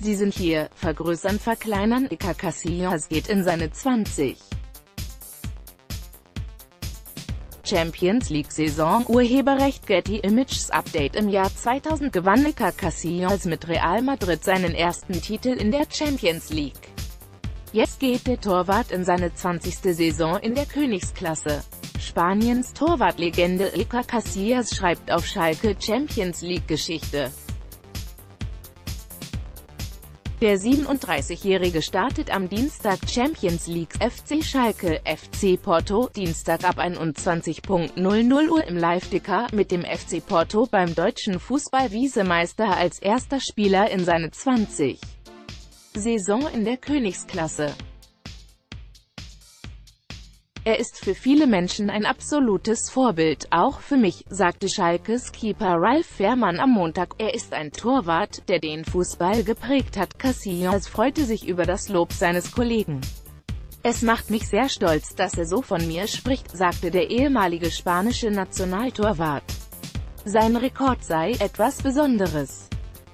Sie sind hier, vergrößern, verkleinern. Iker Casillas geht in seine 20. Champions League-Saison. Urheberrecht Getty Images Update. Im Jahr 2000 gewann Iker Casillas mit Real Madrid seinen ersten Titel in der Champions League. Jetzt geht der Torwart in seine 20. Saison in der Königsklasse. Spaniens Torwartlegende Iker Casillas schreibt auf Schalke Champions League-Geschichte. Der 37-Jährige startet am Dienstag Champions League FC Schalke, FC Porto, Dienstag ab 21:00 Uhr im Live-Ticker, mit dem FC Porto beim deutschen Fußball-Visemeister als erster Spieler in seine 20. Saison in der Königsklasse. Er ist für viele Menschen ein absolutes Vorbild, auch für mich, sagte Schalkes Keeper Ralf Fährmann am Montag. Er ist ein Torwart, der den Fußball geprägt hat. Casillas freute sich über das Lob seines Kollegen. Es macht mich sehr stolz, dass er so von mir spricht, sagte der ehemalige spanische Nationaltorwart. Sein Rekord sei etwas Besonderes.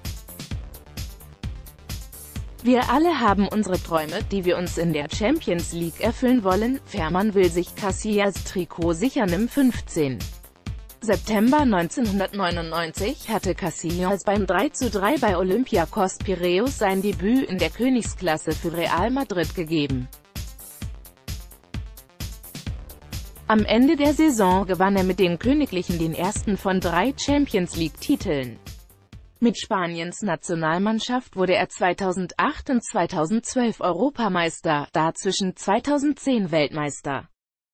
Wir alle haben unsere Träume, die wir uns in der Champions League erfüllen wollen. Fährmann will sich Casillas Trikot sichern. Im 15. September 1999 hatte Casillas beim 3:3 bei Olympiakos Piräus sein Debüt in der Königsklasse für Real Madrid gegeben. Am Ende der Saison gewann er mit den Königlichen den ersten von 3 Champions League-Titeln. Mit Spaniens Nationalmannschaft wurde er 2008 und 2012 Europameister, dazwischen 2010 Weltmeister.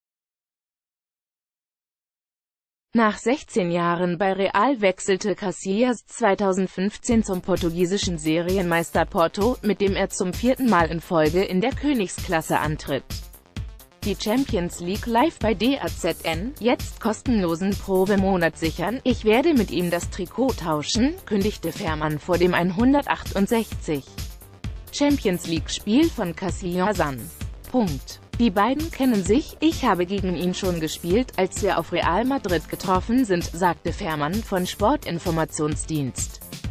Nach 16 Jahren bei Real wechselte Casillas 2015 zum portugiesischen Serienmeister Porto, mit dem er zum 4. Mal in Folge in der Königsklasse antritt. Die Champions League live bei DAZN, jetzt kostenlosen Probemonat sichern. Ich werde mit ihm das Trikot tauschen, kündigte Fährmann vor dem 168. Champions League Spiel von Casillas an. Die beiden kennen sich, ich habe gegen ihn schon gespielt, als wir auf Real Madrid getroffen sind, sagte Fährmann von Sportinformationsdienst.